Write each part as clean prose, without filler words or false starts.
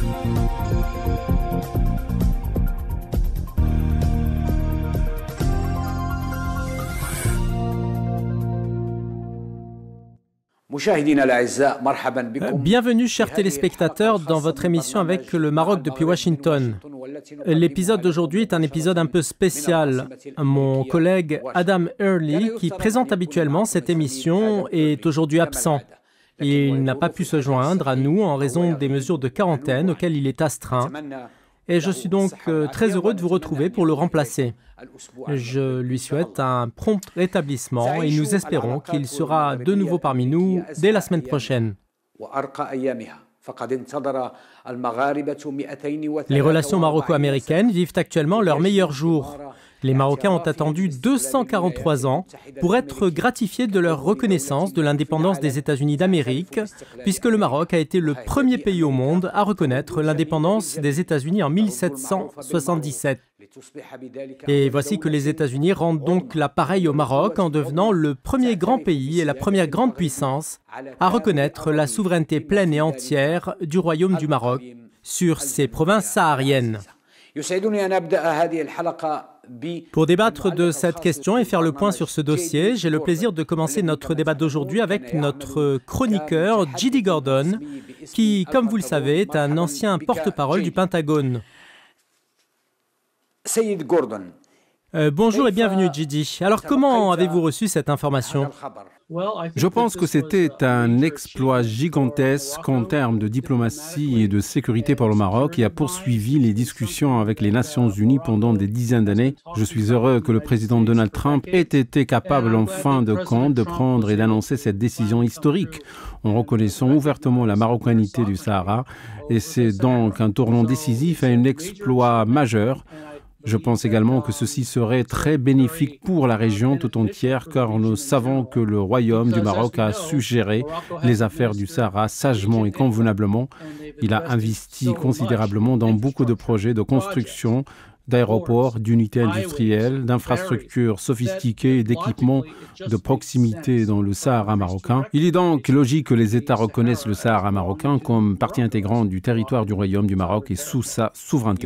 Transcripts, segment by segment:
Bienvenue, chers téléspectateurs, dans votre émission avec le Maroc depuis Washington. L'épisode d'aujourd'hui est un épisode un peu spécial. Mon collègue Adam Early, qui présente habituellement cette émission, est aujourd'hui absent. Il n'a pas pu se joindre à nous en raison des mesures de quarantaine auxquelles il est astreint. Et je suis donc très heureux de vous retrouver pour le remplacer. Je lui souhaite un prompt rétablissement et nous espérons qu'il sera de nouveau parmi nous dès la semaine prochaine. Les relations maroco-américaines vivent actuellement leur meilleur jour. Les Marocains ont attendu 243 ans pour être gratifiés de leur reconnaissance de l'indépendance des États-Unis d'Amérique, puisque le Maroc a été le premier pays au monde à reconnaître l'indépendance des États-Unis en 1777. Et voici que les États-Unis rendent donc l'appareil au Maroc en devenant le premier grand pays et la première grande puissance à reconnaître la souveraineté pleine et entière du Royaume du Maroc sur ses provinces sahariennes. Pour débattre de cette question et faire le point sur ce dossier, j'ai le plaisir de commencer notre débat d'aujourd'hui avec notre chroniqueur J.D. Gordon, qui, comme vous le savez, est un ancien porte-parole du Pentagone. Bonjour et bienvenue, J.D. Alors, comment avez-vous reçu cette information ? Je pense que c'était un exploit gigantesque en termes de diplomatie et de sécurité pour le Maroc et a poursuivi les discussions avec les Nations Unies pendant des dizaines d'années. Je suis heureux que le président Donald Trump ait été capable en fin de compte de prendre et d'annoncer cette décision historique en reconnaissant ouvertement la marocanité du Sahara. Et c'est donc un tournant décisif et un exploit majeur. Je pense également que ceci serait très bénéfique pour la région tout entière, car nous savons que le Royaume du Maroc a su gérer les affaires du Sahara sagement et convenablement. Il a investi considérablement dans beaucoup de projets de construction, d'aéroports, d'unités industrielles, d'infrastructures sophistiquées et d'équipements de proximité dans le Sahara marocain. Il est donc logique que les États reconnaissent le Sahara marocain comme partie intégrante du territoire du Royaume du Maroc et sous sa souveraineté.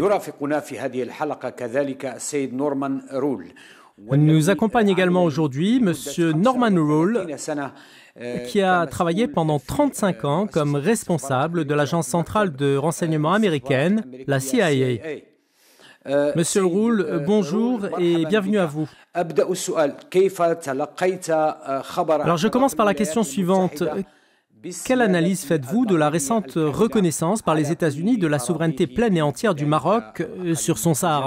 Nous accompagne également aujourd'hui M. Norman Rule, qui a travaillé pendant 35 ans comme responsable de l'agence centrale de renseignement américaine, la CIA. Monsieur Rule, bonjour et bienvenue à vous. Alors, je commence par la question suivante. Quelle analyse faites-vous de la récente reconnaissance par les États-Unis de la souveraineté pleine et entière du Maroc sur son Sahara ?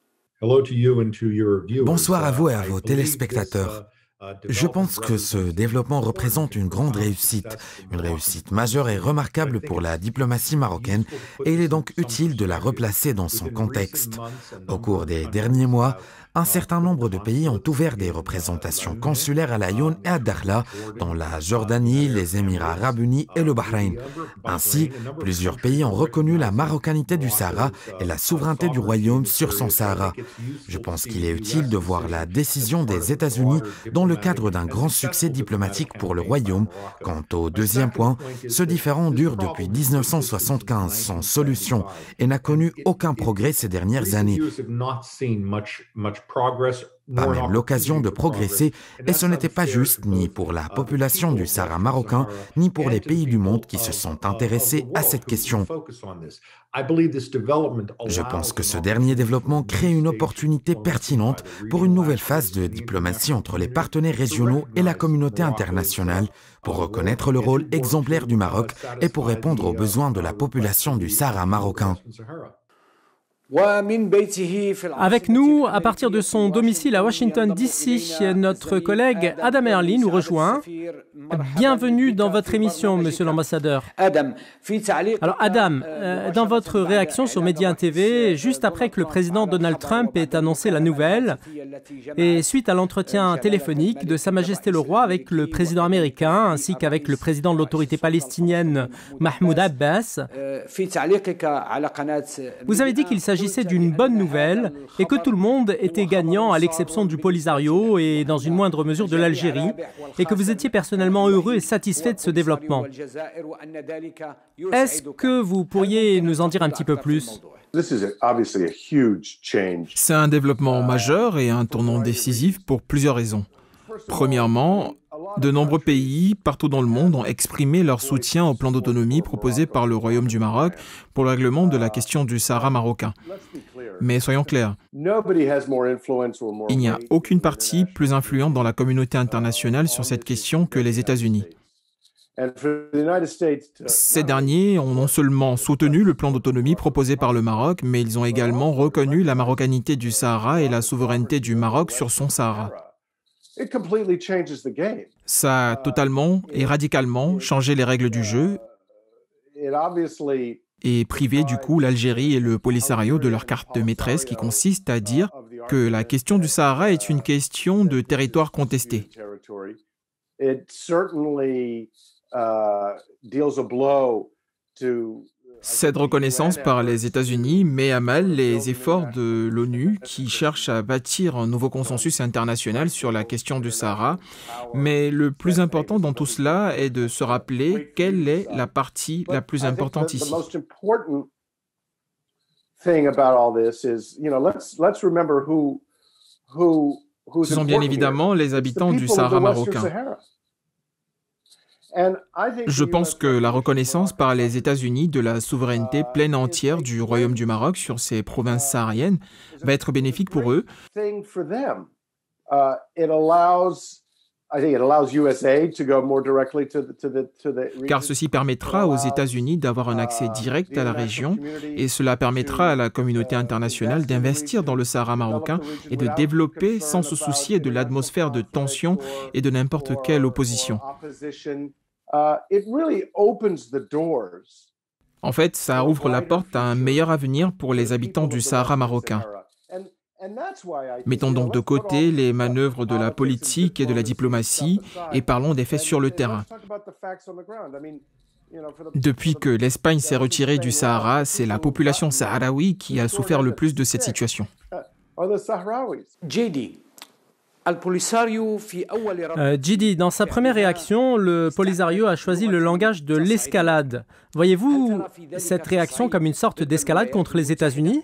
Bonsoir à vous et à vos téléspectateurs. Je pense que ce développement représente une grande réussite majeure et remarquable pour la diplomatie marocaine, et il est donc utile de la replacer dans son contexte. Au cours des derniers mois, un certain nombre de pays ont ouvert des représentations consulaires à Laayoune et à Dakhla, dans la Jordanie, les Émirats arabes unis et le Bahreïn. Ainsi, plusieurs pays ont reconnu la marocanité du Sahara et la souveraineté du Royaume sur son Sahara. Je pense qu'il est utile de voir la décision des États-Unis dans le cadre d'un grand succès diplomatique pour le Royaume. Quant au deuxième point, ce différend dure depuis 1975 sans solution et n'a connu aucun progrès ces dernières années. Pas même l'occasion de progresser, et ce n'était pas juste ni pour la population du Sahara marocain, ni pour les pays du monde qui se sont intéressés à cette question. Je pense que ce dernier développement crée une opportunité pertinente pour une nouvelle phase de diplomatie entre les partenaires régionaux et la communauté internationale, pour reconnaître le rôle exemplaire du Maroc et pour répondre aux besoins de la population du Sahara marocain. Avec nous, à partir de son domicile à Washington, D.C., notre collègue Adam Early nous rejoint. Bienvenue dans votre émission, monsieur l'ambassadeur. Alors Adam, dans votre réaction sur Média TV, juste après que le président Donald Trump ait annoncé la nouvelle, et suite à l'entretien téléphonique de Sa Majesté le Roi avec le président américain, ainsi qu'avec le président de l'autorité palestinienne, Mahmoud Abbas, vous avez dit qu'il s'agit s'agissait d'une bonne nouvelle et que tout le monde était gagnant à l'exception du Polisario et dans une moindre mesure de l'Algérie et que vous étiez personnellement heureux et satisfait de ce développement. Est-ce que vous pourriez nous en dire un petit peu plus? C'est un développement majeur et un tournant décisif pour plusieurs raisons. Premièrement, de nombreux pays partout dans le monde ont exprimé leur soutien au plan d'autonomie proposé par le Royaume du Maroc pour le règlement de la question du Sahara marocain. Mais soyons clairs, il n'y a aucune partie plus influente dans la communauté internationale sur cette question que les États-Unis. Ces derniers ont non seulement soutenu le plan d'autonomie proposé par le Maroc, mais ils ont également reconnu la marocanité du Sahara et la souveraineté du Maroc sur son Sahara. Ça a totalement et radicalement changé les règles du jeu et privé du coup l'Algérie et le Polisario de leur carte maîtresse qui consiste à dire que la question du Sahara est une question de territoire contesté. Cette reconnaissance par les États-Unis met à mal les efforts de l'ONU qui cherche à bâtir un nouveau consensus international sur la question du Sahara. Mais le plus important dans tout cela est de se rappeler quelle est la partie la plus importante ici. Ce sont bien évidemment les habitants du Sahara marocain. Je pense que la reconnaissance par les États-Unis de la souveraineté pleine et entière du Royaume du Maroc sur ces provinces sahariennes va être bénéfique pour eux. Car ceci permettra aux États-Unis d'avoir un accès direct à la région et cela permettra à la communauté internationale d'investir dans le Sahara marocain et de développer sans se soucier de l'atmosphère de tension et de n'importe quelle opposition. En fait, ça ouvre la porte à un meilleur avenir pour les habitants du Sahara marocain. Mettons donc de côté les manœuvres de la politique et de la diplomatie et parlons des faits sur le terrain. Depuis que l'Espagne s'est retirée du Sahara, c'est la population sahraoui qui a souffert le plus de cette situation. Jidi, dans sa première réaction, le Polisario a choisi le langage de l'escalade. Voyez-vous cette réaction comme une sorte d'escalade contre les États-Unis?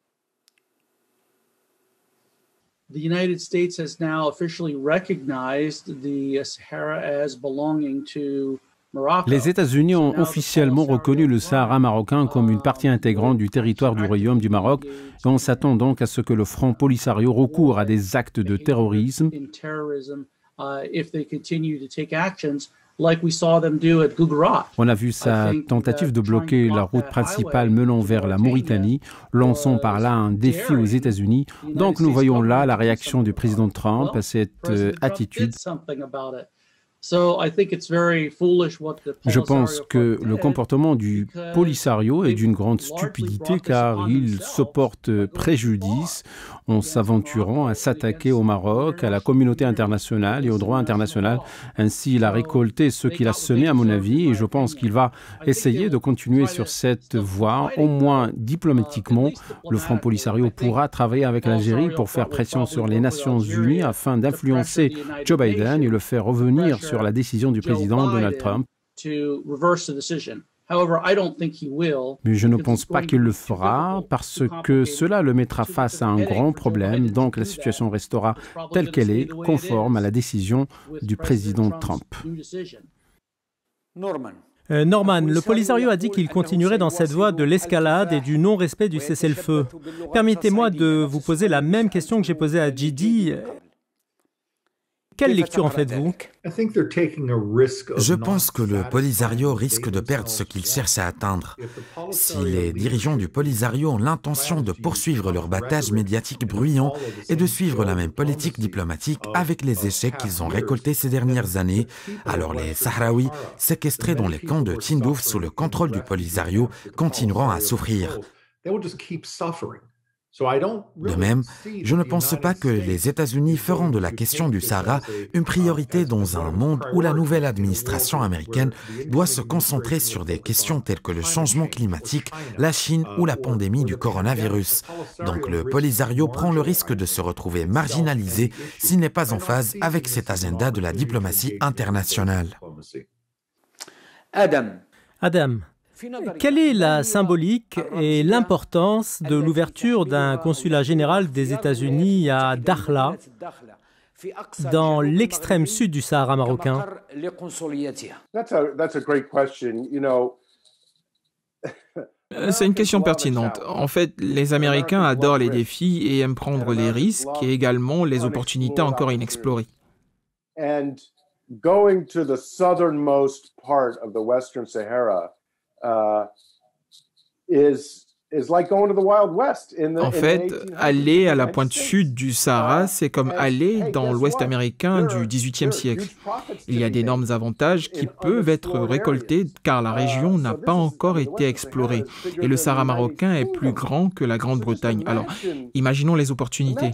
The United States has now officially recognized the Sahara as belonging to Morocco. Les États-Unis ont officiellement reconnu le Sahara marocain comme une partie intégrante du territoire du Royaume du Maroc et on s'attend donc à ce que le Front Polisario recourt à des actes de terrorisme. On a vu sa tentative de bloquer la route principale menant vers la Mauritanie, lançant par là un défi aux États-Unis. Donc nous voyons là la réaction du président Trump à cette attitude. Je pense que le comportement du Polisario est d'une grande stupidité car il se porte préjudice en s'aventurant à s'attaquer au Maroc, à la communauté internationale et au droit international. Ainsi, il a récolté ce qu'il a semé, à mon avis, et je pense qu'il va essayer de continuer sur cette voie, au moins diplomatiquement. Le Front Polisario pourra travailler avec l'Algérie pour faire pression sur les Nations Unies afin d'influencer Joe Biden et le faire revenir sur la décision du président Donald Trump. Mais je ne pense pas qu'il le fera parce que cela le mettra face à un grand problème. Donc la situation restera telle qu'elle est, conforme à la décision du président Trump. Norman, le Polisario a dit qu'il continuerait dans cette voie de l'escalade et du non-respect du cessez-le-feu. Permettez-moi de vous poser la même question que j'ai posée à Jidi. Quelle lecture en faites-vous? Je pense que le Polisario risque de perdre ce qu'il cherche à atteindre. Si les dirigeants du Polisario ont l'intention de poursuivre leur battage médiatique bruyant et de suivre la même politique diplomatique avec les échecs qu'ils ont récoltés ces dernières années, alors les Sahraouis, séquestrés dans les camps de Tindouf sous le contrôle du Polisario, continueront à souffrir. De même, je ne pense pas que les États-Unis feront de la question du Sahara une priorité dans un monde où la nouvelle administration américaine doit se concentrer sur des questions telles que le changement climatique, la Chine ou la pandémie du coronavirus. Donc le Polisario prend le risque de se retrouver marginalisé s'il n'est pas en phase avec cet agenda de la diplomatie internationale. Adam, quelle est la symbolique et l'importance de l'ouverture d'un consulat général des États-Unis à Dakhla, dans l'extrême sud du Sahara marocain? C'est une question pertinente. En fait, les Américains adorent les défis et aiment prendre les risques et également les opportunités encore inexplorées. Going to the southernmost part of the Western Sahara is like going to the Wild West. En fait, aller à la pointe sud du Sahara, c'est comme aller dans l'Ouest américain du XVIIIe siècle. Il y a d'énormes avantages qui peuvent être récoltés car la région n'a pas encore été explorée. Et le Sahara marocain est plus grand que la Grande-Bretagne. Alors, imaginons les opportunités.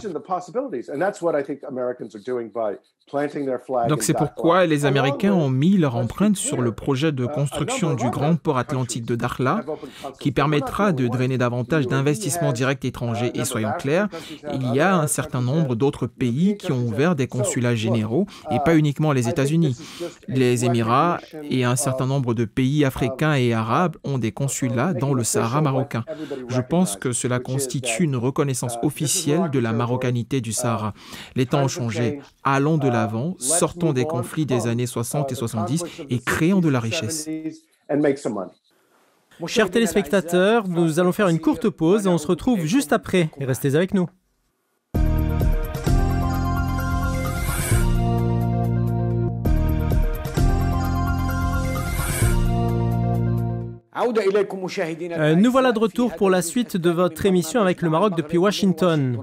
Donc c'est pourquoi les Américains ont mis leur empreinte sur le projet de construction du grand port atlantique de Dakhla, qui permettra de drainer davantage d'investissements directs étrangers. Et soyons clairs, il y a un certain nombre d'autres pays qui ont ouvert des consulats généraux, et pas uniquement les États-Unis. Les Émirats et un certain nombre de pays africains et arabes ont des consulats dans le Sahara marocain. Je pense que cela constitue une reconnaissance officielle de la marocanité du Sahara. Les temps ont changé. Allons de l'avant, sortons des conflits des années 60 et 70 et créons de la richesse. Chers téléspectateurs, nous allons faire une courte pause et on se retrouve juste après. Restez avec nous. Nous voilà de retour pour la suite de votre émission avec le Maroc depuis Washington.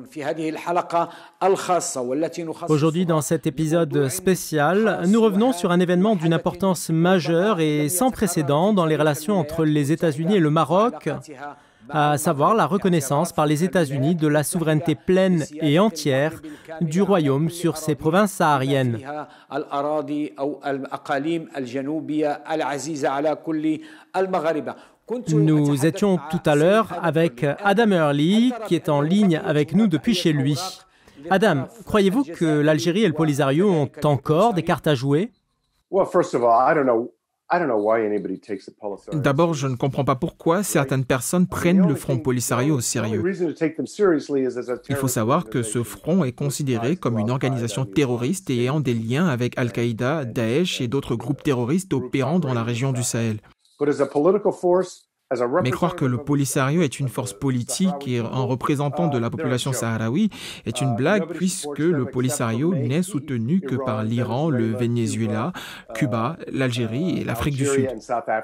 Aujourd'hui, dans cet épisode spécial, nous revenons sur un événement d'une importance majeure et sans précédent dans les relations entre les États-Unis et le Maroc, à savoir la reconnaissance par les États-Unis de la souveraineté pleine et entière du royaume sur ses provinces sahariennes. Nous étions tout à l'heure avec Adam Early, qui est en ligne avec nous depuis chez lui. Adam, croyez-vous que l'Algérie et le Polisario ont encore des cartes à jouer? D'abord, je ne comprends pas pourquoi certaines personnes prennent le Front Polisario au sérieux. Il faut savoir que ce front est considéré comme une organisation terroriste et ayant des liens avec Al-Qaïda, Daesh et d'autres groupes terroristes opérant dans la région du Sahel. Mais croire que le Polisario est une force politique et un représentant de la population sahraoui est une blague puisque le Polisario n'est soutenu que par l'Iran, le Venezuela, Cuba, l'Algérie et l'Afrique du Sud.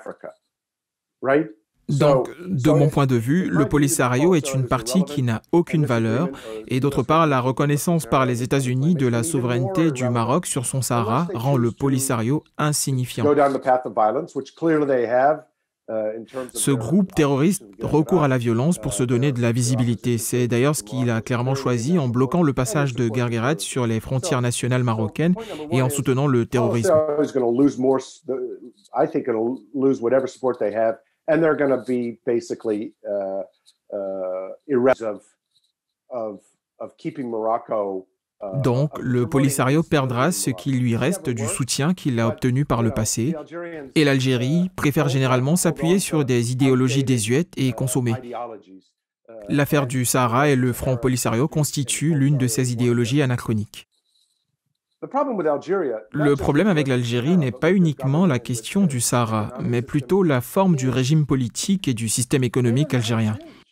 Donc, de mon point de vue, le Polisario est une partie qui n'a aucune valeur et d'autre part, la reconnaissance par les États-Unis de la souveraineté du Maroc sur son Sahara rend le Polisario insignifiant. Ce groupe terroriste recourt à la violence pour se donner de la visibilité. C'est d'ailleurs ce qu'il a clairement choisi en bloquant le passage de Guerguerat sur les frontières nationales marocaines et en soutenant le terrorisme. Donc, le Polisario perdra ce qui lui reste du soutien qu'il a obtenu par le passé, et l'Algérie préfère généralement s'appuyer sur des idéologies désuètes et consommées. L'affaire du Sahara et le Front Polisario constituent l'une de ces idéologies anachroniques. Le problème avec l'Algérie n'est pas uniquement la question du Sahara, mais plutôt la forme du régime politique et du système économique algérien.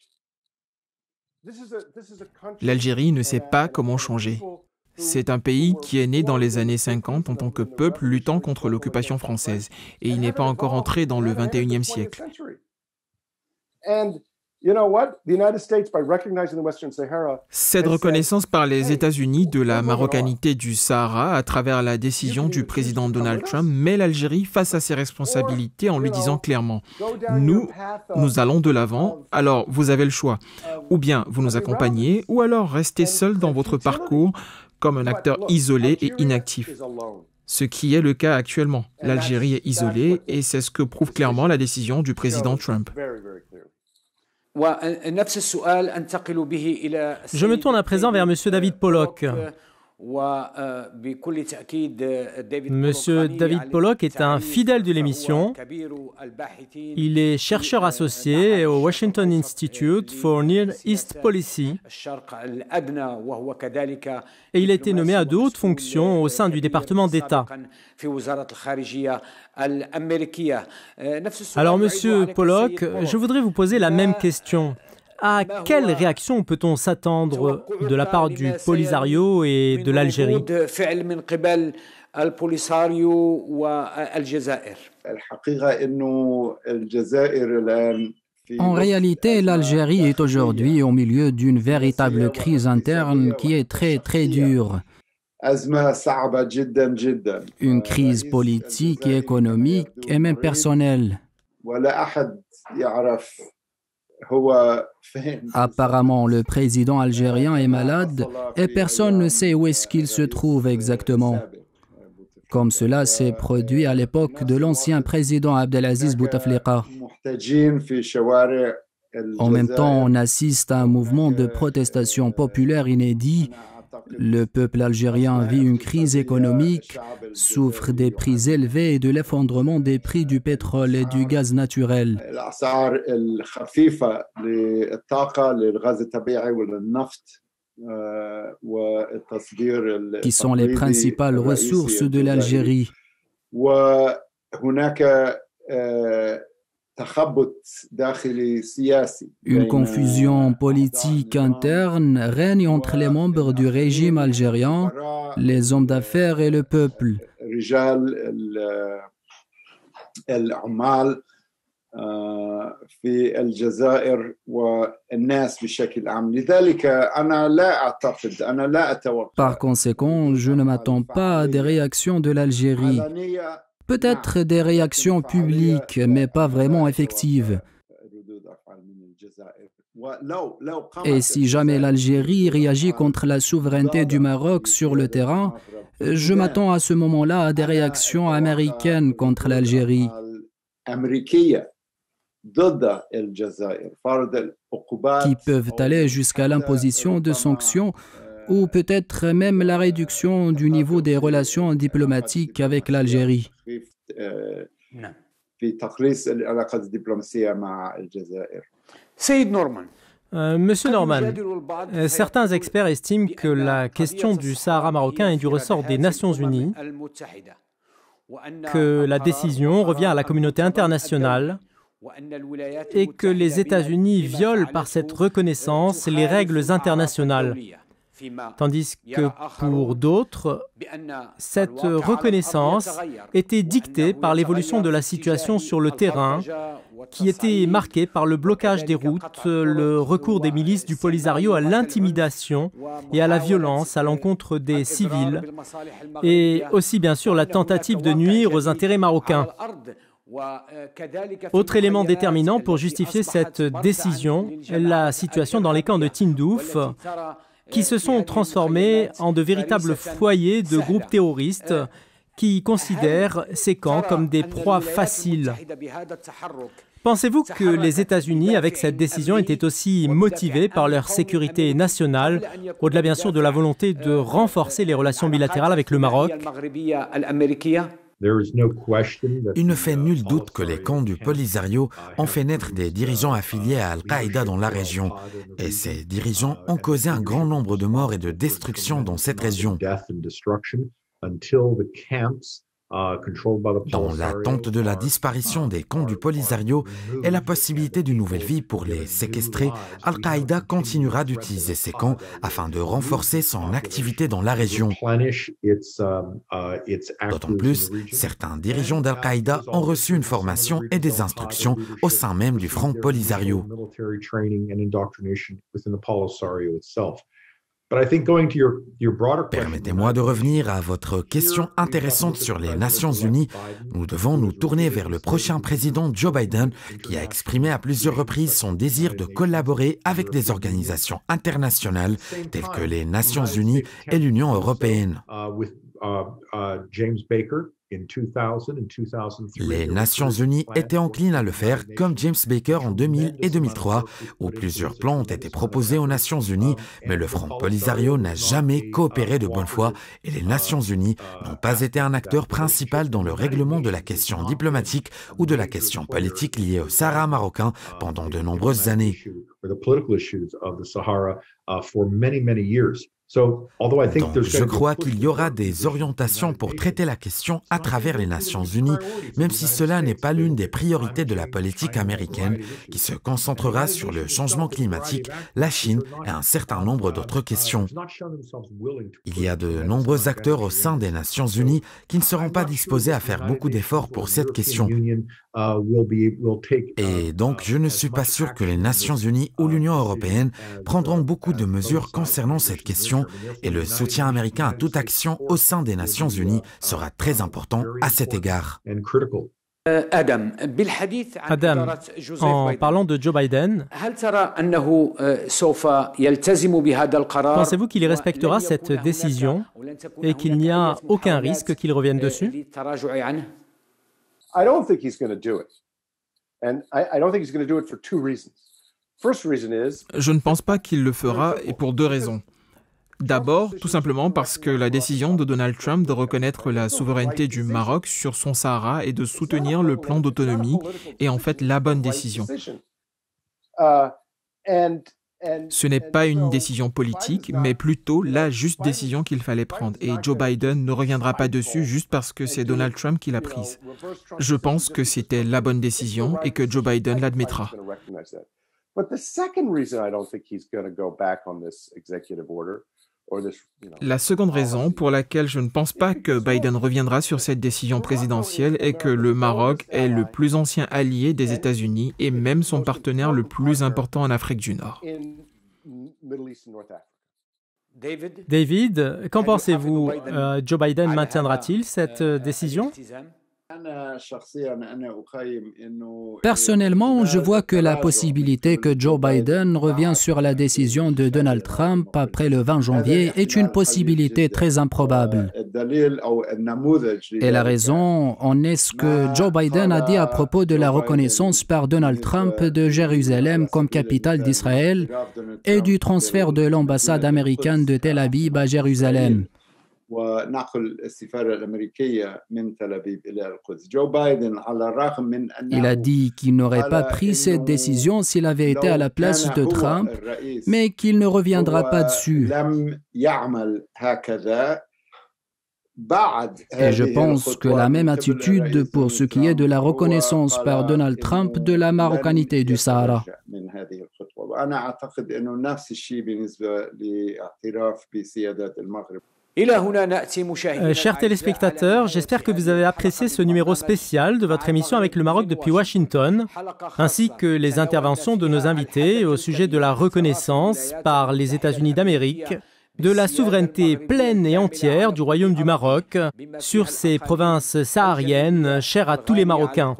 L'Algérie ne sait pas comment changer. C'est un pays qui est né dans les années 50 en tant que peuple luttant contre l'occupation française, et il n'est pas encore entré dans le XXIe siècle. Cette reconnaissance par les États-Unis de la marocanité du Sahara à travers la décision du président Donald Trump met l'Algérie face à ses responsabilités en lui disant clairement « Nous allons de l'avant, alors vous avez le choix. Ou bien vous nous accompagnez, ou alors restez seul dans votre parcours comme un acteur isolé et inactif. » Ce qui est le cas actuellement. L'Algérie est isolée et c'est ce que prouve clairement la décision du président Trump. Je me tourne à présent vers M. David Pollock. Monsieur David Pollock est un fidèle de l'émission. Il est chercheur associé au Washington Institute for Near East Policy et il a été nommé à de hautes fonctions au sein du département d'État. Alors, Monsieur Pollock, je voudrais vous poser la même question. À quelle réaction peut-on s'attendre de la part du Polisario et de l'Algérie? En réalité, l'Algérie est aujourd'hui au milieu d'une véritable crise interne qui est très dure. Une crise politique et économique et même personnelle. Apparemment, le président algérien est malade et personne ne sait où est-ce qu'il se trouve exactement. Comme cela s'est produit à l'époque de l'ancien président Abdelaziz Bouteflika. En même temps, on assiste à un mouvement de protestation populaire inédit. Le peuple algérien vit une crise économique, souffre des prix élevés et de l'effondrement des prix du pétrole et du gaz naturel. Qui sont les principales ressources de l'Algérie. Une confusion politique interne règne entre les membres du régime algérien, les hommes d'affaires et le peuple. Par conséquent, je ne m'attends pas à des réactions de l'Algérie. Peut-être des réactions publiques, mais pas vraiment effectives. Et si jamais l'Algérie réagit contre la souveraineté du Maroc sur le terrain, je m'attends à ce moment-là à des réactions américaines contre l'Algérie. Qui peuvent aller jusqu'à l'imposition de sanctions ou peut-être même la réduction du niveau des relations diplomatiques avec l'Algérie. Monsieur Norman, certains experts estiment que la question du Sahara marocain est du ressort des Nations Unies, que la décision revient à la communauté internationale et que les États-Unis violent par cette reconnaissance les règles internationales. Tandis que pour d'autres, cette reconnaissance était dictée par l'évolution de la situation sur le terrain, qui était marquée par le blocage des routes, le recours des milices du Polisario à l'intimidation et à la violence à l'encontre des civils, et aussi bien sûr la tentative de nuire aux intérêts marocains. Autre élément déterminant pour justifier cette décision, la situation dans les camps de Tindouf, qui se sont transformés en de véritables foyers de groupes terroristes qui considèrent ces camps comme des proies faciles. Pensez-vous que les États-Unis, avec cette décision, étaient aussi motivés par leur sécurité nationale, au-delà bien sûr de la volonté de renforcer les relations bilatérales avec le Maroc? Il ne fait nul doute que les camps du Polisario ont fait naître des dirigeants affiliés à Al-Qaïda dans la région. Et ces dirigeants ont causé un grand nombre de morts et de destructions dans cette région. Dans l'attente de la disparition des camps du Polisario et la possibilité d'une nouvelle vie pour les séquestrés, Al-Qaïda continuera d'utiliser ces camps afin de renforcer son activité dans la région. D'autant plus, certains dirigeants d'Al-Qaïda ont reçu une formation et des instructions au sein même du Front Polisario. Permettez-moi de revenir à votre question intéressante sur les Nations Unies. Nous devons nous tourner vers le prochain président Joe Biden, qui a exprimé à plusieurs reprises son désir de collaborer avec des organisations internationales telles que les Nations Unies et l'Union européenne. Les Nations Unies étaient enclines à le faire, comme James Baker en 2000 et 2003, où plusieurs plans ont été proposés aux Nations Unies, mais le Front Polisario n'a jamais coopéré de bonne foi et les Nations Unies n'ont pas été un acteur principal dans le règlement de la question diplomatique ou de la question politique liée au Sahara marocain pendant de nombreuses années. Donc, je crois qu'il y aura des orientations pour traiter la question à travers les Nations Unies, même si cela n'est pas l'une des priorités de la politique américaine, qui se concentrera sur le changement climatique, la Chine et un certain nombre d'autres questions. Il y a de nombreux acteurs au sein des Nations Unies qui ne seront pas disposés à faire beaucoup d'efforts pour cette question. Et donc, je ne suis pas sûr que les Nations Unies ou l'Union européenne prendront beaucoup de mesures concernant cette question, et le soutien américain à toute action au sein des Nations Unies sera très important à cet égard. Adam, en parlant de Joe Biden, pensez-vous qu'il respectera cette décision et qu'il n'y a aucun risque qu'il revienne dessus? Je ne pense pas qu'il le fera, et pour deux raisons. D'abord, tout simplement parce que la décision de Donald Trump de reconnaître la souveraineté du Maroc sur son Sahara et de soutenir le plan d'autonomie est en fait la bonne décision. Ce n'est pas une décision politique, mais plutôt la juste décision qu'il fallait prendre. Et Joe Biden ne reviendra pas dessus juste parce que c'est Donald Trump qui l'a prise. Je pense que c'était la bonne décision et que Joe Biden l'admettra. La seconde raison pour laquelle je ne pense pas que Biden reviendra sur cette décision présidentielle est que le Maroc est le plus ancien allié des États-Unis et même son partenaire le plus important en Afrique du Nord. David, qu'en pensez-vous? Joe Biden maintiendra-t-il cette décision? Personnellement, je vois que la possibilité que Joe Biden revienne sur la décision de Donald Trump après le 20 janvier est une possibilité très improbable. Et la raison en est ce que Joe Biden a dit à propos de la reconnaissance par Donald Trump de Jérusalem comme capitale d'Israël et du transfert de l'ambassade américaine de Tel Aviv à Jérusalem. Il a dit qu'il n'aurait pas pris cette décision s'il avait été à la place de Trump, mais qu'il ne reviendra pas dessus. Et je pense que la même attitude pour ce qui est de la reconnaissance par Donald Trump de la marocanité du Sahara. Chers téléspectateurs, j'espère que vous avez apprécié ce numéro spécial de votre émission avec le Maroc depuis Washington, ainsi que les interventions de nos invités au sujet de la reconnaissance par les États-Unis d'Amérique de la souveraineté pleine et entière du Royaume du Maroc sur ces provinces sahariennes chères à tous les Marocains.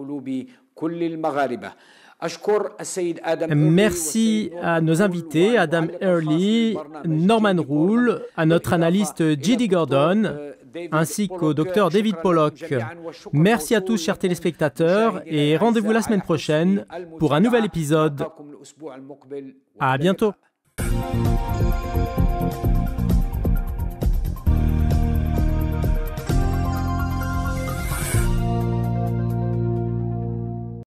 Merci à nos invités, Adam Early, Norman Rule, à notre analyste J.D. Gordon, ainsi qu'au docteur David Pollock. Merci à tous, chers téléspectateurs, et rendez-vous la semaine prochaine pour un nouvel épisode. À bientôt.